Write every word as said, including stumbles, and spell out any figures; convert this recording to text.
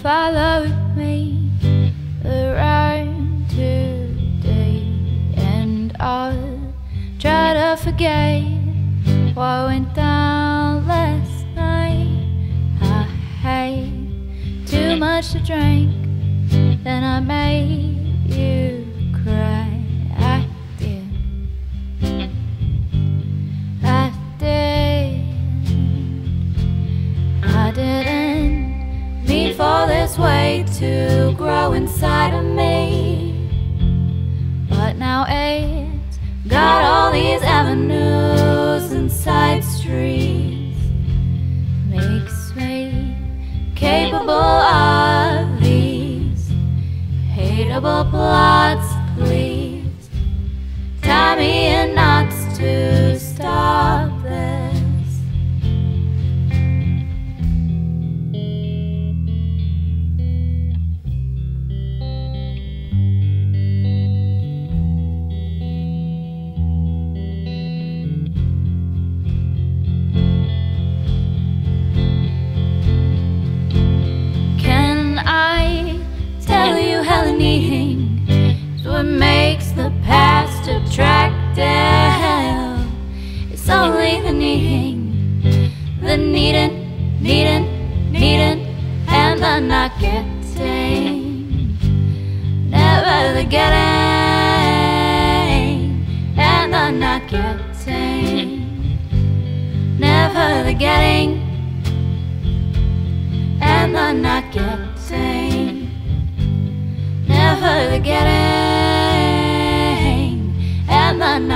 follow me around today, and I'll try to forget what went down last night. I had too much to drink, then I made you cry. I did, I did, I didn't mean for this way to grow inside of me, but now it's got all these avenues and side streets, makes me capable of these hateable plots. Please tie me in knots to stop this. Needing is what makes the past attractive. It's only the needing, the needing, needing, needing, and the not getting. Never the getting, and the not getting. Never the getting, and the not getting. Never the getting, and the